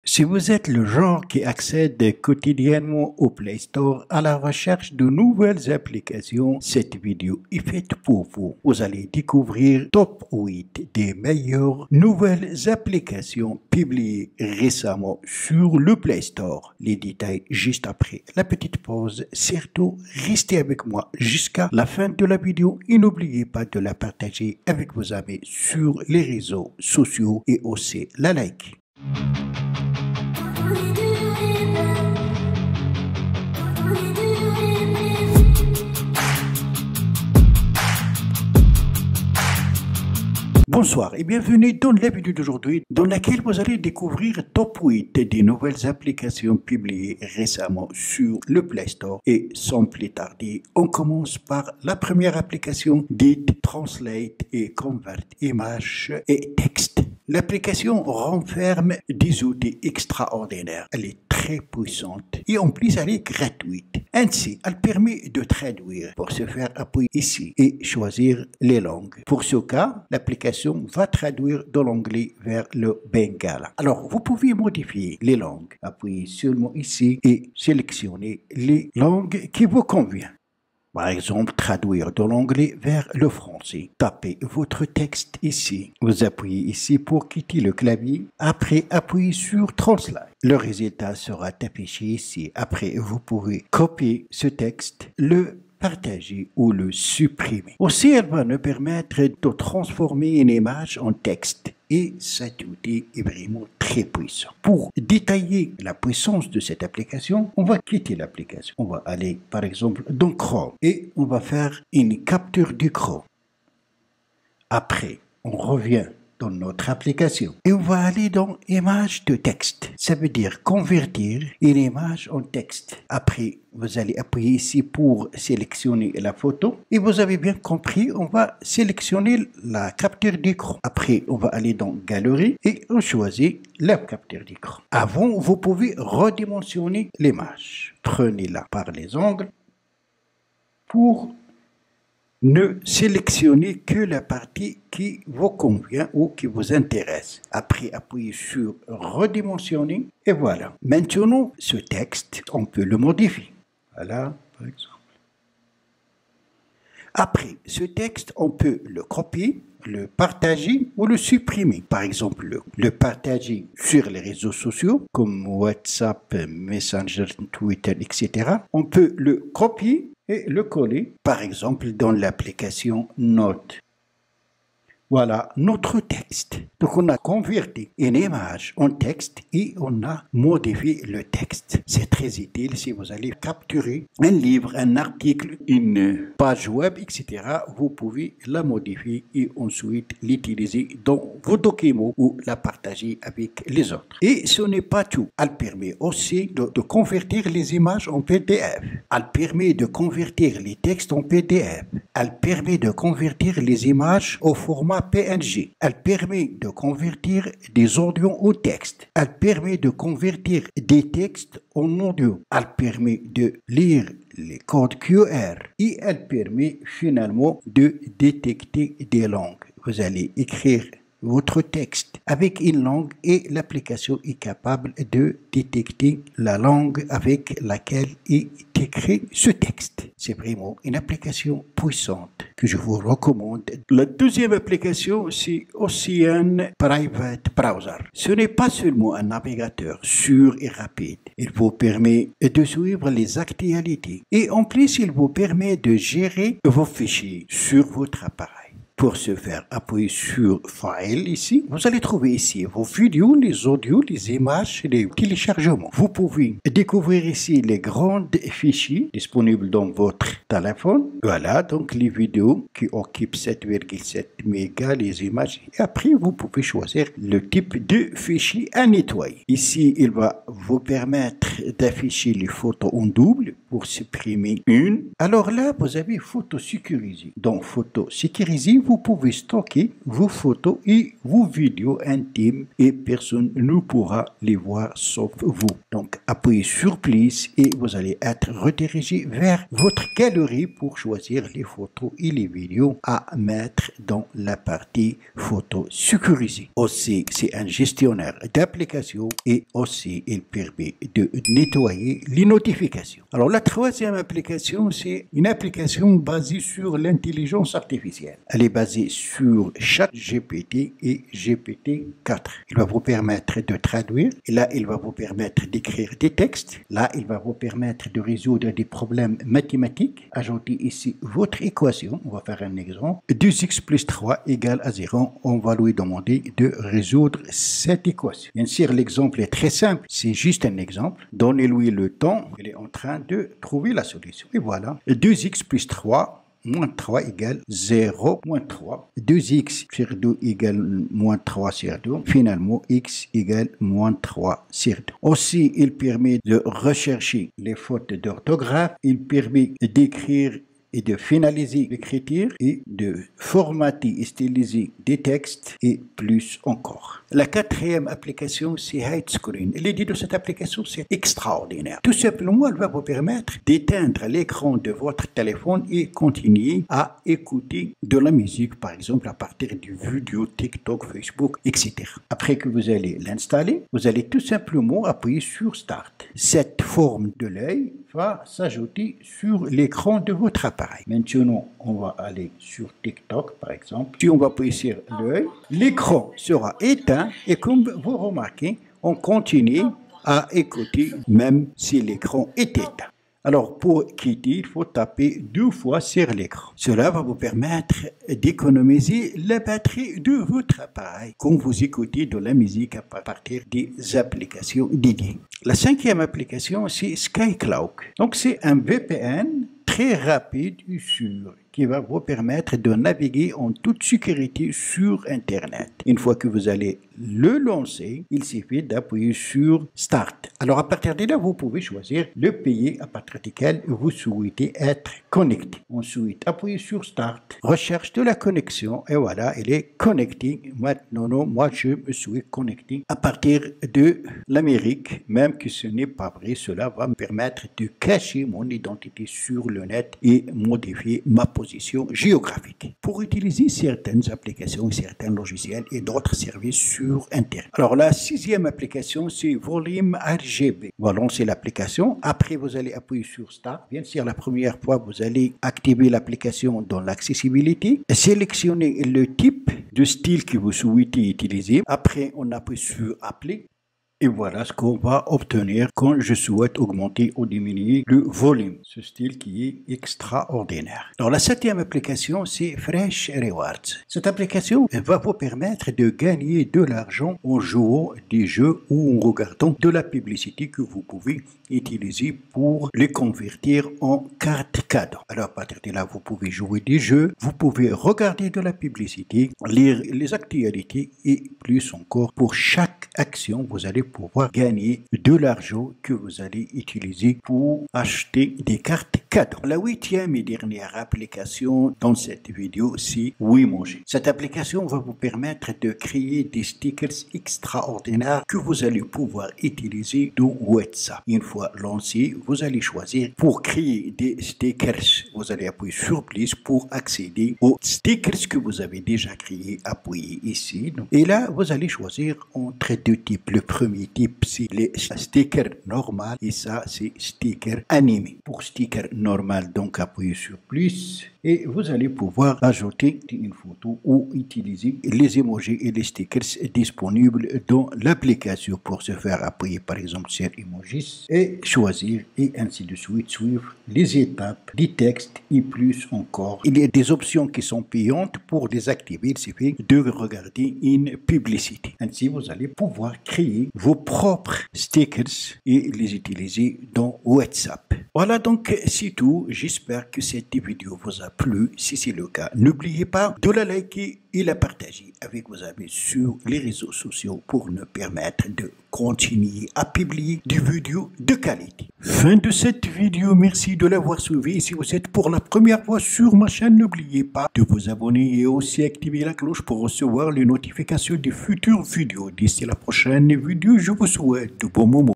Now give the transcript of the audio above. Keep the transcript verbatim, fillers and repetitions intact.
Si vous êtes le genre qui accède quotidiennement au Play Store à la recherche de nouvelles applications, cette vidéo est faite pour vous. Vous allez découvrir top huit des meilleures nouvelles applications publiées récemment sur le Play Store. Les détails juste après la petite pause. Surtout, restez avec moi jusqu'à la fin de la vidéo et n'oubliez pas de la partager avec vos amis sur les réseaux sociaux et aussi la like. Bonsoir et bienvenue dans la vidéo d'aujourd'hui dans laquelle vous allez découvrir top huit des nouvelles applications publiées récemment sur le Play Store. Et sans plus tarder, on commence par la première application dite Translate et Convert images et texte. L'application renferme des outils extraordinaires. Elle est très puissante et en plus elle est gratuite. Ainsi, elle permet de traduire. Pour ce faire, appuyez ici et choisir les langues. Pour ce cas, l'application va traduire de l'anglais vers le bengale. Alors, vous pouvez modifier les langues. Appuyez seulement ici et sélectionnez les langues qui vous conviennent. Par exemple, traduire de l'anglais vers le français. Tapez votre texte ici. Vous appuyez ici pour quitter le clavier. Après, appuyez sur Translate. Le résultat sera affiché ici. Après, vous pouvez copier ce texte, le partager ou le supprimer. Aussi, elle va nous permettre de transformer une image en texte. Et cet outil est vraiment très puissant. Pour détailler la puissance de cette application, on va quitter l'application. On va aller par exemple dans Chrome et on va faire une capture d'écran. Après, on revient dans notre application et on va aller dans image de texte. Ça veut dire convertir une image en texte. Après, vous allez appuyer ici pour sélectionner la photo et vous avez bien compris, on va sélectionner la capture d'écran. Après, on va aller dans Galerie et on choisit la capture d'écran. Avant, vous pouvez redimensionner l'image. Prenez-la par les angles pour ne sélectionnez que la partie qui vous convient ou qui vous intéresse. Après, appuyez sur redimensionner et voilà. Maintenant, ce texte, on peut le modifier. Voilà, par exemple. Après, ce texte, on peut le copier, le partager ou le supprimer. Par exemple, le, le partager sur les réseaux sociaux comme WhatsApp, Messenger, Twitter, et cetera. On peut le copier et le coller, par exemple, dans l'application Notes. Voilà notre texte. Donc, on a converti une image en texte et on a modifié le texte. C'est très utile si vous allez capturer un livre, un article, une page web, et cetera. Vous pouvez la modifier et ensuite l'utiliser dans vos documents ou la partager avec les autres. Et ce n'est pas tout. Elle permet aussi de, de convertir les images en P D F. Elle permet de convertir les textes en P D F. Elle permet de convertir les images au format P N G. Elle permet de convertir des audios au texte. Elle permet de convertir des textes en audio. Elle permet de lire les codes Q R et elle permet finalement de détecter des langues. Vous allez écrire votre texte avec une langue et l'application est capable de détecter la langue avec laquelle est écrit ce texte. C'est vraiment une application puissante que je vous recommande. La deuxième application, c'est Ocean Private Browser. Ce n'est pas seulement un navigateur sûr et rapide. Il vous permet de suivre les actualités et en plus, il vous permet de gérer vos fichiers sur votre appareil. Pour ce faire, appuyez sur File ici. Vous allez trouver ici vos vidéos, les audios, les images, les téléchargements. Vous pouvez découvrir ici les grands fichiers disponibles dans votre téléphone. Voilà, donc les vidéos qui occupent sept virgule sept mégas, les images. Et après, vous pouvez choisir le type de fichier à nettoyer. Ici, il va vous permettre d'afficher les photos en double. pour supprimer une. Alors là, vous avez photo sécurisée. Dans photo sécurisée, vous pouvez stocker vos photos et vos vidéos intimes et personne ne pourra les voir sauf vous. Donc, appuyez sur plus et vous allez être redirigé vers votre galerie pour choisir les photos et les vidéos à mettre dans la partie photo sécurisée. Aussi, c'est un gestionnaire d'applications et aussi il permet de nettoyer les notifications. Alors la troisième application, c'est une application basée sur l'intelligence artificielle. Elle est basée sur ChatGPT et G P T quatre. Il va vous permettre de traduire. Et là, il va vous permettre d'écrire des textes. Là, il va vous permettre de résoudre des problèmes mathématiques. Ajoutez ici votre équation. On va faire un exemple. deux x plus trois égale à zéro. On va lui demander de résoudre cette équation. Bien sûr, l'exemple est très simple. C'est juste un exemple. Donnez-lui le temps. Il est en train de trouver la solution. Et voilà. deux x plus trois moins trois égale zéro moins trois. deux x sur deux égale moins trois sur deux. Finalement, x égale moins trois sur deux. Aussi, il permet de rechercher les fautes d'orthographe. Il permet d'écrire et de finaliser l'écriture et de formater et styliser des textes et plus encore. La quatrième application, c'est Hide Screen. L'idée de cette application, c'est extraordinaire. Tout simplement, elle va vous permettre d'éteindre l'écran de votre téléphone et continuer à écouter de la musique, par exemple, à partir du vidéo, TikTok, Facebook, et cetera. Après que vous allez l'installer, vous allez tout simplement appuyer sur Start. Cette forme de l'œil va s'ajouter sur l'écran de votre appareil. Maintenant, on va aller sur TikTok, par exemple. Si on va appuyer sur l'œil, l'écran sera éteint et comme vous remarquez, on continue à écouter même si l'écran est éteint. Alors, pour quitter, il faut taper deux fois sur l'écran. Cela va vous permettre d'économiser la batterie de votre appareil quand vous écoutez de la musique à partir des applications dédiées. La cinquième application, c'est SkyCloak. Donc, c'est un V P N très rapide et sûr qui va vous permettre de naviguer en toute sécurité sur Internet. Une fois que vous allez le lancer, il suffit d'appuyer sur Start. Alors à partir de là, vous pouvez choisir le pays à partir duquel vous souhaitez être connecté. Ensuite, appuyez sur Start, recherche de la connexion et voilà, il est connecté. Maintenant, non, moi je me suis connecté à partir de l'Amérique, même que ce n'est pas vrai. Cela va me permettre de cacher mon identité sur le net et modifier ma position géographique pour utiliser certaines applications, certains logiciels et d'autres services sur Internet. Alors la sixième application, c'est Volume R G B. On va lancer l'application. Après, vous allez appuyer sur Start. Bien sûr, la première fois, vous allez activer l'application dans l'accessibilité. Sélectionnez le type de style que vous souhaitez utiliser. Après, on appuie sur Appeler. Et voilà ce qu'on va obtenir quand je souhaite augmenter ou diminuer le volume. Ce style qui est extraordinaire. Alors la septième application, c'est Fresh Rewards. Cette application va vous permettre de gagner de l'argent en jouant des jeux ou en regardant de la publicité que vous pouvez utiliser pour les convertir en cartes cadeaux. Alors à partir de là, vous pouvez jouer des jeux, vous pouvez regarder de la publicité, lire les actualités et plus encore. Pour chaque action, vous allez pouvoir gagner de l'argent que vous allez utiliser pour acheter des cartes cadeaux. La huitième et dernière application dans cette vidéo, c'est Wimoji. Cette application va vous permettre de créer des stickers extraordinaires que vous allez pouvoir utiliser dans WhatsApp. Une fois lancé, vous allez choisir pour créer des stickers. Vous allez appuyer sur plus pour accéder aux stickers que vous avez déjà créés. Appuyez ici. Et là, vous allez choisir entre deux types. Le premier type, c'est les stickers normaux et ça, c'est stickers animés. Pour sticker normal, donc appuyez sur plus et vous allez pouvoir ajouter une photo ou utiliser les emojis et les stickers disponibles dans l'application. Pour ce faire, appuyez par exemple sur emojis et choisir et ainsi de suite suivre les étapes des textes et plus encore. Il y a des options qui sont payantes. Pour désactiver, il suffit de regarder une publicité. Ainsi, vous allez pouvoir créer vos propres stickers et les utiliser dans WhatsApp. Voilà donc c'est tout. J'espère que cette vidéo vous a plu. Si c'est le cas, n'oubliez pas de la liker et la partager avec vos amis sur les réseaux sociaux pour nous permettre de continuer à publier des vidéos de qualité. Fin de cette vidéo, merci de l'avoir suivi. Si vous êtes pour la première fois sur ma chaîne, n'oubliez pas de vous abonner et aussi activer la cloche pour recevoir les notifications des futures vidéos. D'ici la prochaine vidéo, je vous souhaite de bons moments.